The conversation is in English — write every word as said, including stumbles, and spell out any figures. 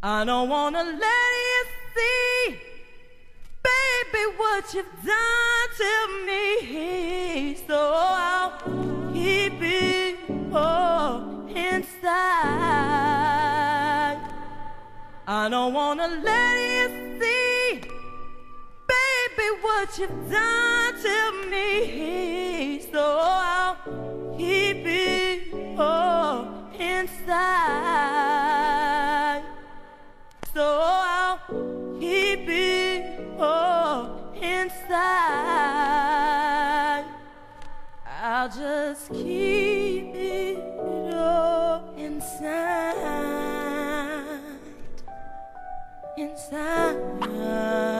I don't wanna let you see, baby, what you've done to me. So I'll keep it all inside. I don't wanna let you see, baby, what you've done to me. So I'll keep it all inside. So I'll keep it all inside. I'll just keep it all inside. Inside.